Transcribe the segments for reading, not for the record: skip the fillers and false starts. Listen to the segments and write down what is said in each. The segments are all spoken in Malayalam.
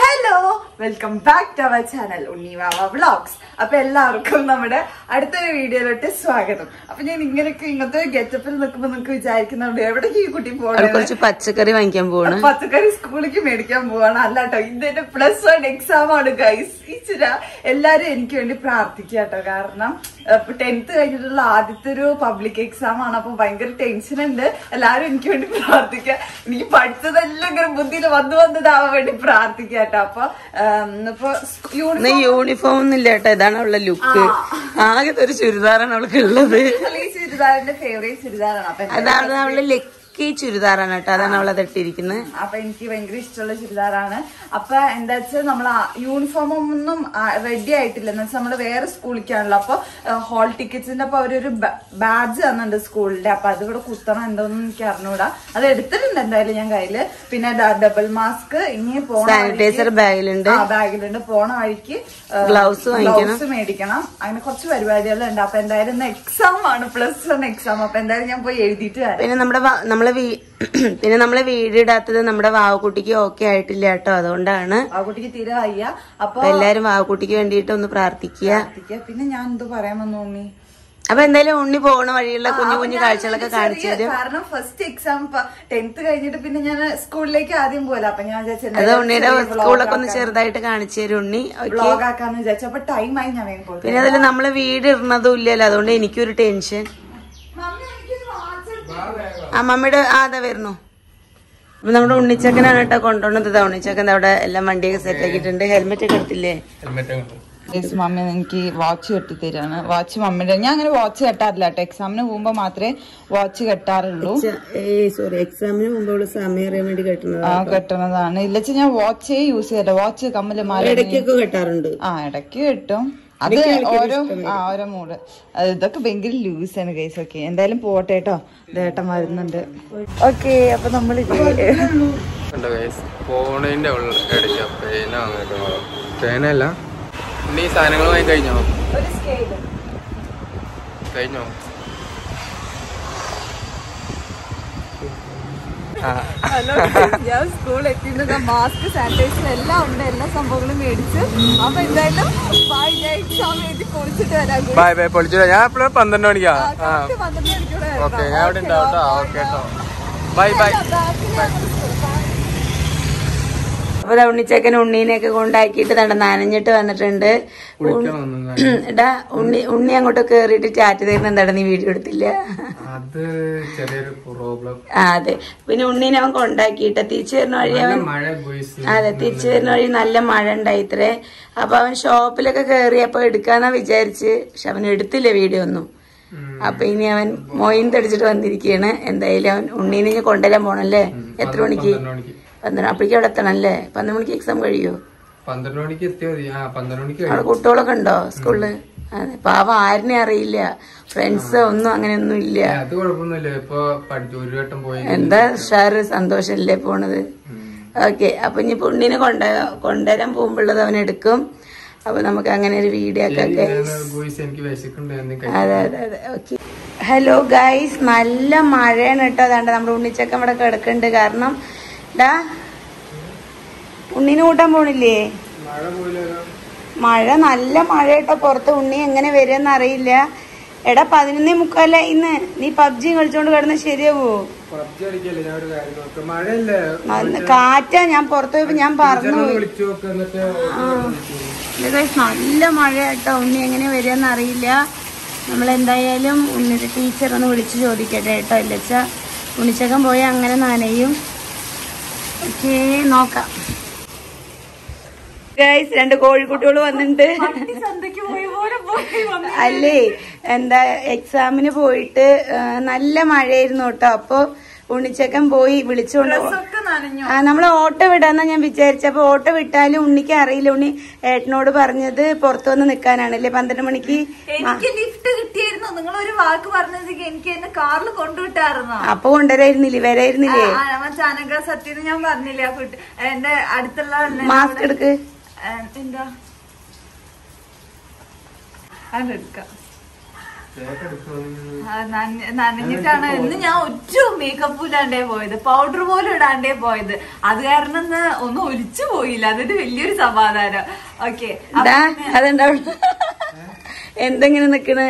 Hello, welcome back to our channel Unnivava vlogs. അപ്പൊ എല്ലാവർക്കും നമ്മുടെ അടുത്തൊരു വീഡിയോയിലോട്ട് സ്വാഗതം. അപ്പൊ ഞാൻ ഇങ്ങനത്തെ ഗെറ്റപ്പിൽ നിൽക്കുമ്പോ നിങ്ങൾക്ക് വിചാരിക്കുന്നുണ്ട് എവിടേക്ക് ഈ കുട്ടി പോകണം, കുറച്ച് പച്ചക്കറി വാങ്ങിക്കാൻ പോവാണ്. പച്ചക്കറി സ്കൂളിലേക്ക് മേടിക്കാൻ പോവാണ്. അല്ലാട്ടോ, ഇതെന്റെ +1 എക്സാം ആണ് ഗൈസ്. ഈശ്വര, എല്ലാരും എനിക്ക് വേണ്ടി പ്രാർത്ഥിക്കാട്ടോ. കാരണം 10th കഴിഞ്ഞിട്ടുള്ള ആദ്യത്തെ ഒരു പബ്ലിക് എക്സാം ആണ്. അപ്പൊ ഭയങ്കര ടെൻഷൻ ഉണ്ട്. എല്ലാരും എനിക്ക് വേണ്ടി പ്രാർത്ഥിക്കുക. എനിക്ക് പഠിച്ചതെല്ലാം ഇങ്ങനെ ബുദ്ധിയിൽ വന്നതാവാൻ വേണ്ടി പ്രാർത്ഥിക്കാട്ടോ. അപ്പൊ യൂണിഫോം ഒന്നും ഇല്ല കേട്ടോ, ഇതാണ് അവളുടെ ലുക്ക്. ആകെ ഒരു ചുരിദാറാണ് അവൾക്ക് ഉള്ളത്. ഈ ചുരിദാറിന്റെ ഫേവറേറ്റ് ചുരിദാറാണ്. അപ്പൊ അതാണ് അവളുടെ ലക്കി ചുരിദാറാണ് കേട്ടോ, അതാണ് അവൾ അത് ഇട്ടിരിക്കുന്നത്. അപ്പൊ എനിക്ക് ഭയങ്കര ഇഷ്ടമുള്ള ചുരിദാറാണ്. അപ്പൊ എന്താ വെച്ചാൽ നമ്മൾ യൂണിഫോം ഒന്നും റെഡി ആയിട്ടില്ല. എന്ന് വെച്ചാൽ നമ്മള് വേറെ സ്കൂളിലേക്കാണല്ലോ. അപ്പൊ ഹോൾ ടിക്കറ്റ്സിന്റെ അപ്പൊ അവരൊരു ബാഡ്ജ് തന്നുണ്ട് സ്കൂളിന്റെ. അപ്പൊ അത് ഇവിടെ കുത്തണം എന്തോന്നും എനിക്ക് അറിഞ്ഞൂടാ. അത് എടുത്തിട്ടുണ്ട് എന്തായാലും ഞാൻ കയ്യില്. പിന്നെ ഡബിൾ മാസ്ക്, ഇനി സാനിറ്റൈസർ ബാഗിലുണ്ട്. പോണ വഴിക്ക് ഗ്ലൗസ് മേടിക്കണം. അങ്ങനെ കുറച്ച് പരിപാടികളുണ്ട്. അപ്പൊ എന്തായാലും ഇന്ന് എക്സാം ആണ്, +1 എക്സാം. അപ്പൊ എന്തായാലും ഞാൻ പോയി എഴുതിയിട്ട് വരാം. പിന്നെ നമ്മളെ വീടിടാത്തത് നമ്മുടെ വാവക്കുട്ടിക്ക് ഓക്കെ ആയിട്ടില്ല കേട്ടോ, അതുകൊണ്ടാണ്. വാവക്കുട്ടിക്ക് തീരെ വയ്യ. അപ്പൊ എല്ലാരും വാവക്കുട്ടിക്ക് വേണ്ടിയിട്ട് ഒന്ന് പ്രാർത്ഥിക്കുക. പിന്നെ ഞാൻ എന്തോ പറയാമെന്ന് തോന്നി. അപ്പൊ എന്തായാലും ഉണ്ണി പോകണ വഴിയുള്ള കുഞ്ഞു കുഞ്ഞു കാഴ്ചകളൊക്കെ കാണിച്ചു തരും. കാരണം ഫസ്റ്റ് എക്സാം 10th കഴിഞ്ഞിട്ട് പിന്നെ ഞാൻ സ്കൂളിലേക്ക് ആദ്യം പോലെ. അപ്പൊ ഞാൻ അത് ഉണ്ണിയുടെ സ്കൂളൊക്കെ ഒന്ന് ചെറുതായിട്ട് കാണിച്ചു തരും ഉണ്ണി. വ്ലോഗ് ആക്കാന്ന് വിചാരിച്ചു. അപ്പൊ ടൈമായി ഞാൻ വേഗം പോയി. പിന്നെ അതിൽ നമ്മള് വീട് ഇടുന്നതും ഇല്ലല്ലോ, അതുകൊണ്ട് എനിക്കൊരു ടെൻഷൻ. മമ്മിയുടെ അതാ വരുന്നു. അപ്പൊ നമ്മുടെ ഉണ്ണിച്ചക്കനാണ് കേട്ടോ കൊണ്ടുവന്നത്. ഉണ്ണിച്ചക്കൻ അവിടെ എല്ലാം വണ്ടിയൊക്കെ സെറ്റ് ആക്കിയിട്ടുണ്ട്. ഹെൽമെറ്റ് ഒക്കെ എടുത്തില്ലേ? മമ്മി എനിക്ക് വാച്ച് കെട്ടി തരാണ്. വാച്ച് മമ്മിയുടെ, ഞാൻ അങ്ങനെ വാച്ച് കെട്ടാറില്ല കേട്ടോ. എക്സാമിന് പോകുമ്പോ മാത്രമേ വാച്ച് കെട്ടാറുള്ളൂ. സോറി, എക്സാമിന് മുമ്പ് സമയം അറിയാൻ വേണ്ടി കെട്ടുന്നതാണ്. ഇല്ലച്ച ഞാൻ വാച്ചേ യൂസ് ചെയ്യല്ല. വാച്ച് കമ്മല് ഇടയ്ക്കൊക്കെ കെട്ടാറുണ്ട്. ഇടയ്ക്ക് കെട്ടും. അത് ഓരോ മൂഡ്. ഇതൊക്കെ ഭയങ്കര ലൂസാണ് ഗൈസ്. ഓക്കെ, എന്തായാലും പോട്ടെ കേട്ടോ. ദേട്ടം വരുന്നുണ്ട്. ഓക്കെ, അപ്പൊ നമ്മള് ഫോണിന്റെ പേനല്ല. ഈ സാധനങ്ങൾ വാങ്ങി കഴിഞ്ഞോ? ഹലോ, ഞാൻ സ്കൂളിൽ എത്തിയത് മാസ്ക്, സാനിറ്റൈസർ എല്ലാം ഉണ്ട്. എല്ലാ സംഭവങ്ങളും മേടിച്ച്. അപ്പൊ എന്തായാലും എക്സാം എഴുതി പൊളിച്ചിട്ട് വരാം. ഞാൻ എപ്പോഴും 12 മണിക്കാ. ഓക്കെ, ഞാൻ അവിടെ ഉണ്ടാവും. ഓക്കെ കേട്ടോ, ബൈ ബൈ. അപ്പൊ ഉണ്ണിച്ചക്കൻ ഉണ്ണീനെയൊക്കെ കൊണ്ടാക്കിയിട്ട് നനഞ്ഞിട്ട് വന്നിട്ടുണ്ട്. ഉണ്ണി അങ്ങോട്ട് കേറിയിട്ട് ചാറ്റ് തരുന്ന എന്താണ്, നീ വീഡിയോ എടുത്തില്ല? അതെ, പിന്നെ ഉണ്ണീനെ അവൻ കൊണ്ടാക്കിയിട്ട് തിരിച്ചു വരുന്ന വഴി തിരിച്ചു വരുന്ന വഴി നല്ല മഴ ഉണ്ടായി ഇത്രേ. അപ്പൊ അവൻ ഷോപ്പിലൊക്കെ കേറിയപ്പോ എടുക്കാന്നാ വിചാരിച്ച്, പക്ഷെ അവൻ എടുത്തില്ല വീഡിയോ ഒന്നും. അപ്പൊ ഇനി അവൻ മൊയിന്തടിച്ചിട്ട് വന്നിരിക്കുകയാണ്. എന്തായാലും അവൻ ഉണ്ണീനെ കൊണ്ടുവരാൻ പോണല്ലേ? എത്ര മണിക്ക്? 12. അപ്പോഴേക്കും അവിടെ എത്തണം അല്ലേ? 12 മണിക്ക് എക്സാം കഴിയോ? 12 മണിക്ക് എത്തിയാൽ മതി. അവിടെ കുട്ടികളൊക്കെ ഉണ്ടോ സ്കൂളില്? അതെ, പാവം ആരിനെ അറിയില്ല, ഫ്രണ്ട്സ് ഒന്നും അങ്ങനെയൊന്നും ഇല്ല. അത് കുഴപ്പമൊന്നുമില്ല. ഇപ്പൊ ഒരു വട്ടം പോയി. എന്താ ഉഷാറ്, സന്തോഷല്ലേ പോണത്. ഓക്കെ, അപ്പൊ ഇനി ഉണ്ണിനെ കൊണ്ടുവരാൻ പോകുമ്പോഴത് അവൻ എടുക്കും. അപ്പൊ നമുക്ക് അങ്ങനെ ഒരു വീഡിയോ ഒക്കെ. അതെ അതെ അതെ, ഓക്കെ. ഹലോ ഗൈസ്, നല്ല മഴയാണ് കേട്ടോ. അതാണ്ട് നമ്മുടെ ഉണ്ണിച്ചക്ക ഇവിടെ കിടക്കുന്നുണ്ട്. കാരണം ഉണ്ണിനെ കൂട്ടാൻ പോണില്ലേ? മഴ നല്ല മഴ കേട്ടോ പുറത്ത്. ഉണ്ണി എങ്ങനെ വരുമെന്ന് അറിയില്ല. എടാ 11:45 ഇന്ന്. നീ പബ്ജി കളിച്ചോണ്ട് കിടന്ന ശരിയാവോ? കാറ്റാ. ഞാൻ പുറത്ത് പോയപ്പോ ഞാൻ പറഞ്ഞു. നല്ല മഴ കേട്ടോ. ഉണ്ണി എങ്ങനെ വരുമെന്ന് അറിയില്ല. നമ്മളെന്തായാലും ഉണ്ണിയുടെ ടീച്ചർ ഒന്ന് വിളിച്ച് ചോദിക്കട്ടെ കേട്ടോ. ഇല്ലച്ചാ ഉണ്ണിച്ചക്കൻ പോയി അങ്ങനെ നനയും. ഓക്കേ, നോക്കാം. ഗൈസ്, 2 കോഴിക്കുട്ടികൾ വന്നിട്ടുണ്ട്. അല്ലേ, എന്താ എക്സാമിന് പോയിട്ട് നല്ല മഴയായിരുന്നു കേട്ടോ. അപ്പൊ ഉണ്ണിച്ചക്കൻ പോയി വിളിച്ചോണ്ട് നമ്മള് ഓട്ടോ വിടാന്നാ ഞാൻ വിചാരിച്ചപ്പോ ഓട്ടോ വിട്ടാലും ഉണ്ണിക്ക് അറിയില്ല. ഉണ്ണി ഏട്ടനോട് പറഞ്ഞത് പുറത്തു വന്ന് നിക്കാനാണല്ലേ 12 മണിക്ക്. ലിഫ്റ്റ് കിട്ടിയായിരുന്നു. നിങ്ങൾ ഒരു വാക്ക് പറഞ്ഞത് എനിക്ക് എന്നെ കാറിൽ കൊണ്ടുവിട്ടായിരുന്നു. അപ്പൊ കൊണ്ടുവരായിരുന്നില്ലേ? വരായിരുന്നില്ലേ? ചാനക സത്യം ഞാൻ പറഞ്ഞില്ലേ ആ കുട്ടി എന്റെ അടുത്തുള്ള. മാസ്ക് എടുക്ക്. എന്താ അതെടുക്കാം. നനഞ്ഞിട്ടാണ് ഇന്ന് ഞാൻ ഒറ്റ മേക്കപ്പ് ഇടാണ്ടേ പോയത്, പൗഡർ പോലും ഇടാണ്ടേ പോയത്. അത് കാരണം ഒന്നും ഒലിച്ചു പോയില്ല, അതൊരു വലിയൊരു സമാധാനം. ഓക്കെ, അതുണ്ടാവും എന്തെങ്ങനെ നിക്കണ്.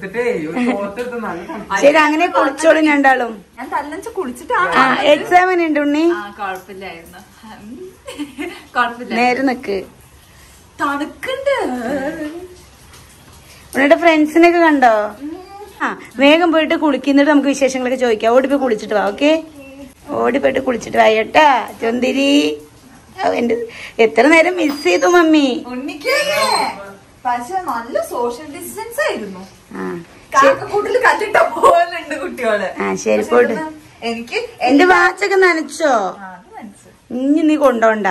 ശരി, അങ്ങനെ കുളിച്ചോളും രണ്ടാളും. ഞാൻ തല്ലഞ്ച് കുളിച്ചിട്ടാണ്. എക്സാം ഉണ്ട് ഉണ്ണി? കുഴപ്പമില്ലായിരുന്നു, കുഴപ്പമില്ല. നേരെ നിക്ക്, തണുക്കുണ്ട്. ഉണ്ണിയുടെ ഫ്രണ്ട്സിനൊക്കെ കണ്ടോ? വേഗം പോയിട്ട് കുളിക്കുന്നിട്ട് നമുക്ക് വിശേഷങ്ങളൊക്കെ ചോദിക്കാം. ഓടിപ്പോയി കുളിച്ചിട്ട് വാ. ഓക്കെ, ഓടിപ്പോയിട്ട് കുളിച്ചിട്ട് വായട്ടാ ചൊന്തിരി. എന്റെ എത്ര നേരം മിസ് ചെയ്തു മമ്മി. പക്ഷെ നല്ല സോഷ്യൽ ഡിസ്റ്റൻസ് ആയിരുന്നു. കൂട്ടില് കണ്ടിട്ട പോലുണ്ട് കുട്ടികള്. ശരി പോട്ട്. എനിക്ക് എന്റെ വാച്ചൊക്കെ നനച്ചോ? ഇനി നീ കൊണ്ടോണ്ട.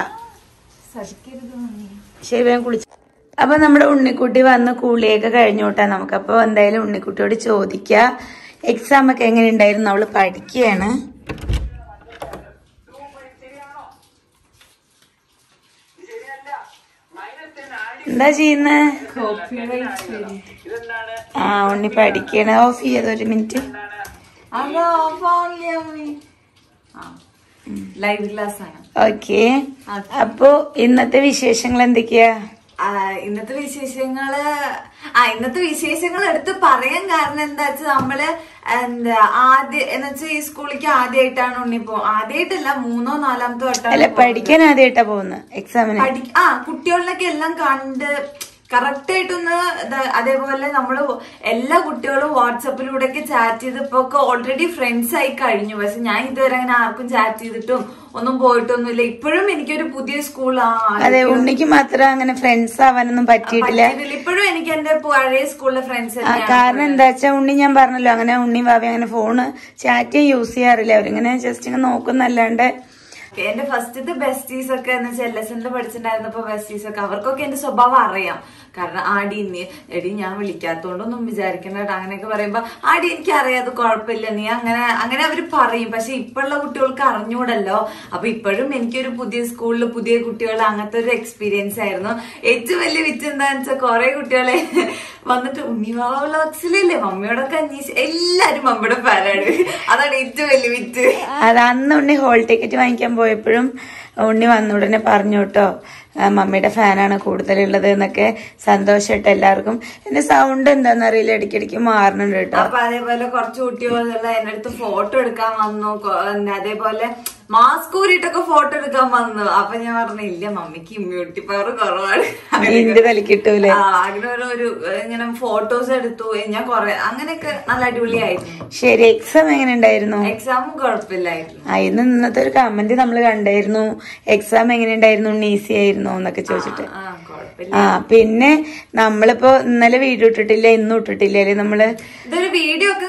ശരി, വേഗം കുളിച്ചു. അപ്പൊ നമ്മുടെ ഉണ്ണിക്കുട്ടി വന്ന് കുളിയൊക്കെ കഴിഞ്ഞോട്ടാ. നമുക്കപ്പൊ എന്തായാലും ഉണ്ണിക്കുട്ടിയോട് ചോദിക്കാം എക്സാം ഒക്കെ എങ്ങനെ ഉണ്ടായിരുന്നു. അവള് പഠിക്കുകയാണ്. എന്താ ചെയ്യുന്നേ? ഉണ്ണി പഠിക്കണ. ഓഫ് ചെയ്ത് ഒരു മിനിറ്റ്. ലൈവ് ക്ലാസ് ആണ്. ഓക്കെ, അപ്പൊ ഇന്നത്തെ വിശേഷങ്ങൾ എന്തൊക്കെയാ? ഇന്നത്തെ വിശേഷങ്ങൾ എടുത്ത് പറയാൻ കാരണം എന്താ വെച്ചാൽ നമ്മള് ഈ സ്കൂളിലേക്ക് ആദ്യമായിട്ടാണ് ഉണ്ണിപ്പോ. ആദ്യമായിട്ടല്ല, 3-ോ 4-ാമത്തെ വട്ടം പഠിക്കാൻ ആദ്യമായിട്ടാ പോകുന്നത് എക്സാമിന്. കുട്ടികളിലൊക്കെ എല്ലാം കണ്ട് കറക്റ്റ് ആയിട്ടൊന്ന്. അതേപോലെ നമ്മള് എല്ലാ കുട്ടികളും വാട്സപ്പിലൂടെ ഒക്കെ ചാറ്റ് ചെയ്ത് ഇപ്പൊ ഓൾറെഡി ഫ്രണ്ട്സ് ആയി കഴിഞ്ഞു. പക്ഷെ ഞാൻ ഇതുവരെ അങ്ങനെ ആർക്കും ചാറ്റ് ചെയ്തിട്ടും ഒന്നും പോയിട്ടൊന്നുമില്ല. ഇപ്പോഴും എനിക്കൊരു പുതിയ സ്കൂളാണ്. അതെ, ഉണ്ണിക്ക് മാത്രം അങ്ങനെ ഫ്രണ്ട്സ് ആവാനൊന്നും പറ്റിയിട്ടില്ല. ഇപ്പോഴും എനിക്ക് എന്റെ പഴയ സ്കൂളിലെ ഫ്രണ്ട്സ്. കാരണം എന്താ വെച്ചാ ഉണ്ണി, ഞാൻ പറഞ്ഞല്ലോ, അങ്ങനെ ഉണ്ണി ഭാവി അങ്ങനെ ഫോണ് ചാറ്റ് യൂസ് ചെയ്യാറില്ല. അവരിങ്ങനെ ജസ്റ്റ് ഇങ്ങനെ നോക്കുന്നല്ലാണ്ട്. എന്റെ ഫസ്റ്റത്തെ ബെസ്റ്റീസ് ഒക്കെ എന്ന് വെച്ചാൽ LSNൽ പഠിച്ചിട്ടുണ്ടായിരുന്നപ്പോ ബെസ്റ്റീസ് ഒക്കെ അവർക്കൊക്കെ എന്റെ സ്വഭാവം അറിയാം. കാരണം എടി ഞാൻ വിളിക്കാത്തോണ്ടൊന്നും വിചാരിക്കണ്ട അങ്ങനെയൊക്കെ പറയുമ്പോ എനിക്ക് അറിയാതെ കുഴപ്പമില്ല, നീ അങ്ങനെ അവര് പറയും. പക്ഷെ ഇപ്പോഴുള്ള കുട്ടികൾക്ക് അറിഞ്ഞൂടല്ലോ. അപ്പൊ ഇപ്പോഴും എനിക്കൊരു പുതിയ സ്കൂളിൽ പുതിയ കുട്ടികൾ, അങ്ങനത്തെ ഒരു എക്സ്പീരിയൻസ് ആയിരുന്നു. ഏറ്റവും വലിയ വിറ്റ് എന്താന്ന് വെച്ചാൽ കുറെ കുട്ടികളെ വന്നിട്ട് ഉണ്ണിവാവ വ്ലോഗ്സിലല്ലേ മമ്മിയോടൊക്കെ അന്വേഷിച്ച് എല്ലാരും മമ്മിയുടെ ഫാനാണ്. അതാണ് ഏറ്റവും വലിയ വിറ്റ്. അത് അന്ന് ഉണ്ണി ഹോൾ ടിക്കറ്റ് വാങ്ങിക്കാൻ പോയപ്പോഴും ഉണ്ണി വന്ന ഉടനെ പറഞ്ഞു കേട്ടോ, മമ്മിയുടെ ഫാനാണ് കൂടുതലുള്ളത് എന്നൊക്കെ. സന്തോഷമായിട്ട് എല്ലാവർക്കും. എന്റെ സൗണ്ട് എന്താന്നറിയില്ല, ഇടയ്ക്കിടയ്ക്ക് മാറുന്നുണ്ട് കേട്ടോ. അപ്പൊ അതേപോലെ കുറച്ച് കുട്ടികളുള്ള എന്റെ അടുത്ത് ഫോട്ടോ എടുക്കാൻ വന്നു. അതേപോലെ മാസ്ക് ഊരിട്ടൊക്കെ ഫോട്ടോ എടുക്കാൻ വന്നു. അപ്പൊ ഞാൻ പറഞ്ഞു, ഇല്ല മമ്മിക്ക് ഇമ്മ്യൂണിറ്റി പവർ കുറവാണ്, കളിക്കിട്ടൂലേ. അങ്ങനെ ഒരു ഇങ്ങനെ ഫോട്ടോസ് എടുത്തു ഞാൻ കൊറേ. അങ്ങനെയൊക്കെ നല്ല അടിപൊളിയായിരുന്നു. ശരി, എക്സാം എങ്ങനെ ഉണ്ടായിരുന്നു? എക്സാമും കുഴപ്പമില്ലായിരുന്നു. ഇന്നത്തെ ഒരു കമന്റ് നമ്മൾ കണ്ടായിരുന്നു, എക്സാം എങ്ങനെ ഉണ്ടായിരുന്നു, ഈസി ആയിരുന്നു എന്നൊക്കെ ചോദിച്ചിട്ട്. പിന്നെ നമ്മളിപ്പോ ഇന്നലെ വീഡിയോ ഇട്ടിട്ടില്ല, ഇന്നും ഇട്ടിട്ടില്ല അല്ലേ നമ്മള്. ഇതൊരു വീഡിയോ ഒക്കെ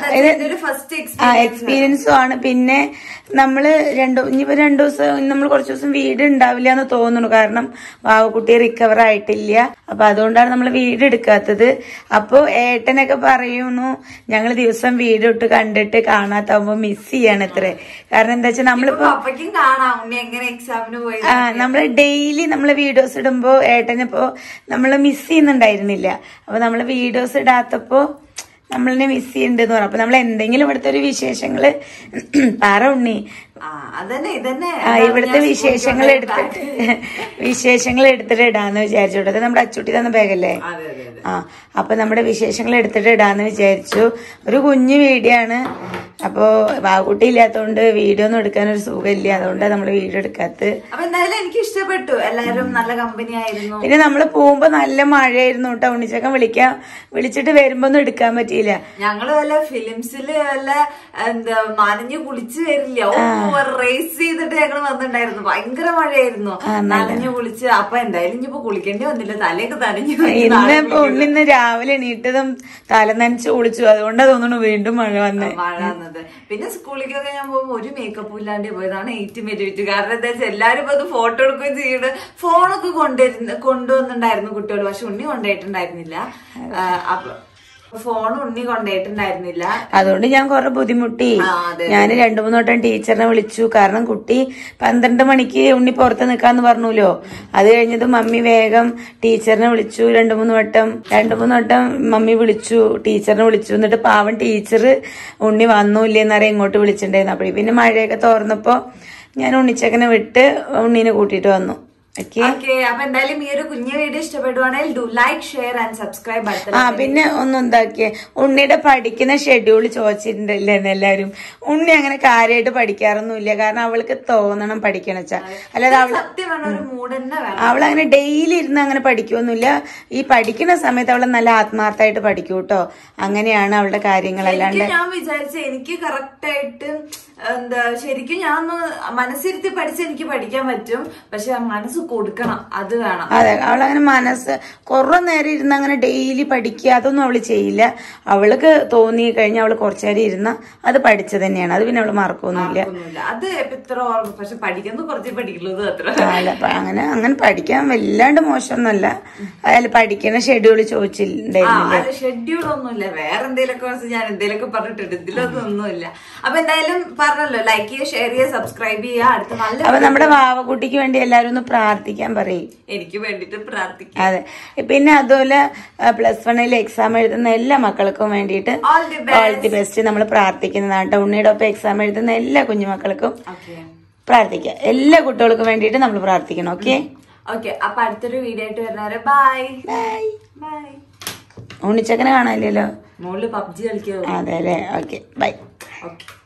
എക്സ്പീരിയൻസും ആണ്. പിന്നെ നമ്മള് ഇനിയിപ്പോ 2 ദിവസം നമ്മൾ കുറച്ച് ദിവസം വീട് ഉണ്ടാവില്ല എന്ന് തോന്നുന്നു. കാരണം വാവക്കുട്ടി റിക്കവർ ആയിട്ടില്ല. അപ്പൊ അതുകൊണ്ടാണ് നമ്മൾ വീട് എടുക്കാത്തത്. അപ്പൊ ഏട്ടനൊക്കെ പറയുന്നു, ഞങ്ങൾ ദിവസം വീട് ഇട്ട് കണ്ടിട്ട് കാണാത്താവുമ്പോ മിസ് ചെയ്യാണ് ഇത്രേ. കാരണം എന്താ വെച്ചാൽ നമ്മളിപ്പോ നമ്മള് ഡെയിലി നമ്മള് വീഡിയോസ് ഇടുമ്പോ ഏട്ടനിപ്പോ നമ്മള് മിസ് ചെയ്യുന്നുണ്ടായിരുന്നില്ല. അപ്പൊ നമ്മള് വീഡിയോസ് ഇടാത്തപ്പോ നമ്മളിനെ മിസ് ചെയ്യുന്നുണ്ടെന്ന് പറഞ്ഞു. അപ്പൊ നമ്മൾ എന്തെങ്കിലും ഇവിടുത്തെ ഒരു വിശേഷങ്ങള് പറ ഉണ്ണി. ഇവിടുത്തെ വിശേഷങ്ങൾ എടുത്തിട്ട് ഇടാന്ന് വിചാരിച്ചു. നമ്മുടെ അച്ചുട്ടി തന്ന ബാഗല്ലേ. അപ്പൊ നമ്മുടെ വിശേഷങ്ങൾ എടുത്തിട്ട് ഇടാന്ന് വിചാരിച്ചു. ഒരു കുഞ്ഞു വീഡിയോ ആണ്. അപ്പൊ വാകുട്ടി ഇല്ലാത്തോണ്ട് വീഡിയോ ഒന്നും എടുക്കാൻ ഒരു സുഖമില്ല. അതുകൊണ്ടാണ് നമ്മള് വീഡിയോ എടുക്കാത്തത്. അപ്പൊ എന്തായാലും എനിക്ക് ഇഷ്ടപ്പെട്ടു. എല്ലാരും നല്ല കമ്പനി ആയിരുന്നു. പിന്നെ നമ്മള് പോകുമ്പോ നല്ല മഴയായിരുന്നു കേട്ടോ. ഉണ്ണിച്ചക്കൻ വിളിച്ചിട്ട് വരുമ്പോ ഒന്നും എടുക്കാൻ പറ്റിയില്ല. ഞങ്ങള് വല്ല ഫിലിംസില് വല്ല നനഞ്ഞു കുളിച്ച് വരില്ല, റേസ് ചെയ്തിട്ട് ഞങ്ങള് വന്നിട്ടുണ്ടായിരുന്നു. ഭയങ്കര മഴയായിരുന്നു, നനഞ്ഞു കുളിച്ച്. അപ്പൊ എന്തായാലും ഇനിയിപ്പോ കുളിക്കേണ്ടി വന്നില്ല, തലയൊക്കെ നനഞ്ഞു. ഉണ്ണിന്ന് രാവിലെ എണീറ്റതും തല നനച്ച് കുളിച്ചു. അതുകൊണ്ടാ തോന്നുന്നു വീണ്ടും മഴ വന്നത്. പിന്നെ സ്കൂളിലേക്കൊക്കെ ഞാൻ പോകുമ്പോ ഒരു മേക്കപ്പ് ഇല്ലാണ്ട് പോയതാണ് ഏറ്റവും വലിയ വിറ്റ്. കാരണം എന്താ വെച്ചാൽ എല്ലാരും ഇപ്പൊ അത് ഫോട്ടോ എടുക്കുകയും ചെയ്യണം. ഫോണൊക്കെ കൊണ്ടുവന്നിട്ടുണ്ടായിരുന്നു കുട്ടികൾ, പക്ഷെ ഉണ്ണി കൊണ്ടുപോയിട്ടുണ്ടായിരുന്നില്ല. ഫോൺ ഉണ്ണി കൊണ്ടുപോയിട്ടുണ്ടായിരുന്നില്ല. അതുകൊണ്ട് ഞാൻ കുറെ ബുദ്ധിമുട്ടി. ഞാൻ 2-3 വട്ടം ടീച്ചറിനെ വിളിച്ചു. കാരണം കുട്ടി 12 മണിക്ക് ഉണ്ണി പുറത്ത് നിൽക്കാന്ന് പറഞ്ഞല്ലോ. അത് കഴിഞ്ഞത് മമ്മി വേഗം ടീച്ചറിനെ വിളിച്ചു. 2-3 വട്ടം മമ്മി വിളിച്ചു, ടീച്ചറിനെ വിളിച്ചു. എന്നിട്ട് പാവം ടീച്ചർ ഉണ്ണി വന്നൂല്ലേന്നറിയാൻ ഇങ്ങോട്ട് വിളിച്ചിട്ടുണ്ടായിരുന്നു. അപ്പഴേ പിന്നെ മഴയൊക്കെ തോർന്നപ്പോ ഞാൻ ഉണ്ണിച്ചക്കനെ വിട്ട് ഉണ്ണീനെ കൂട്ടിയിട്ട് വന്നു. അപ്പൊ എന്തായാലും ഈ ഒരു കുഞ്ഞു വീഡിയോ ഇഷ്ടപ്പെടുവാണെങ്കിൽ do like, share and subscribe button. പിന്നെ ഒന്നും എന്താക്കിയേ, ഉണ്ണിയുടെ പഠിക്കുന്ന ഷെഡ്യൂൾ ചോദിച്ചിട്ടുണ്ടല്ലേ എല്ലാരും. ഉണ്ണി അങ്ങനെ കാര്യമായിട്ട് പഠിക്കാറൊന്നുമില്ല. കാരണം അവൾക്ക് തോന്നണം പഠിക്കണച്ചാ. അല്ലാതെ അവളങ്ങനെ ഡെയിലി ഇരുന്ന് അങ്ങനെ പഠിക്കുമൊന്നുമില്ല. ഈ പഠിക്കുന്ന സമയത്ത് അവള് നല്ല ആത്മാർത്ഥമായിട്ട് പഠിക്കൂ കേട്ടോ. അങ്ങനെയാണ് അവളുടെ കാര്യങ്ങൾ. അല്ലാണ്ട് ഞാൻ വിചാരിച്ച എനിക്ക് കറക്റ്റ് ആയിട്ട് എന്താ ശരിക്കും ഞാൻ മനസ്സിരുത്തി പഠിച്ച് എനിക്ക് പഠിക്കാൻ പറ്റും. പക്ഷെ മനസ്സ് കൊടുക്കണം, അത് വേണം. അതെ, അവളങ്ങനെ മനസ്സ് കുറെ നേരം ഇരുന്ന് അങ്ങനെ ഡെയിലി പഠിക്കുക അതൊന്നും അവള് ചെയ്യില്ല. അവൾക്ക് തോന്നി കഴിഞ്ഞാൽ അവള് കുറച്ചേരം ഇരുന്ന അത് പഠിച്ചു തന്നെയാണ്. അത് പിന്നെ അവള് മറക്കൊന്നുമില്ല. അത് എത്ര ഓർമ്മ, പക്ഷെ പഠിക്കുന്നത് കുറച്ചേ പഠിക്കുള്ളൂ അത്ര. അല്ല, അങ്ങനെ പഠിക്കാൻ വല്ലാണ്ട് മോശമൊന്നുമല്ല. അയാൾ പഠിക്കണ ഷെഡ്യൂൾ ചോദിച്ചിട്ടുണ്ടായിരുന്നില്ല. ഷെഡ്യൂൾ ഒന്നുമില്ല, വേറെ എന്തെങ്കിലുമൊക്കെ ഞാൻ എന്തെങ്കിലുമൊക്കെ പറഞ്ഞിട്ടുണ്ട്. ഇതിലൊന്നും ഒന്നുമില്ല. അപ്പൊ എന്തായാലും പറഞ്ഞല്ലോ, ലൈക്ക് ചെയ്യുക, ഷെയർ ചെയ്യുക, സബ്സ്ക്രൈബ് ചെയ്യുക. അടുത്ത നല്ല അപ്പൊ നമ്മുടെ വാവക്കുട്ടിക്ക് വേണ്ടി എല്ലാരും ഒന്ന് പ്രാർത്ഥിക്കാൻ പറയും. എനിക്ക് വേണ്ടിട്ട് പ്രാർത്ഥിക്കാം. അതെ, പിന്നെ അതുപോലെ +1 എക്സാം എഴുതുന്ന എല്ലാ മക്കൾക്കും വേണ്ടിയിട്ട് ഓൾ ദി ബെസ്റ്റ് നമ്മൾ പ്രാർത്ഥിക്കുന്നതാണ് കേട്ടോ. ഉണ്ണിയുടെ ഒപ്പം എക്സാം എഴുതുന്ന എല്ലാ കുഞ്ഞുമക്കൾക്കും പ്രാർത്ഥിക്കാം. എല്ലാ കുട്ടികൾക്കും വേണ്ടിയിട്ട് നമ്മൾ പ്രാർത്ഥിക്കണം. ഓക്കെ, അപ്പൊ അടുത്തൊരു വീഡിയോ ആയിട്ട് വരുന്നവരെ ബൈ ബൈ ബൈ. ഉണ്ണിച്ചക്കനെ കാണാനില്ലല്ലോ, മോള് PUBG കളിക്കുക. അതെ അല്ലേ. Okay, bye. ഓക്കെ.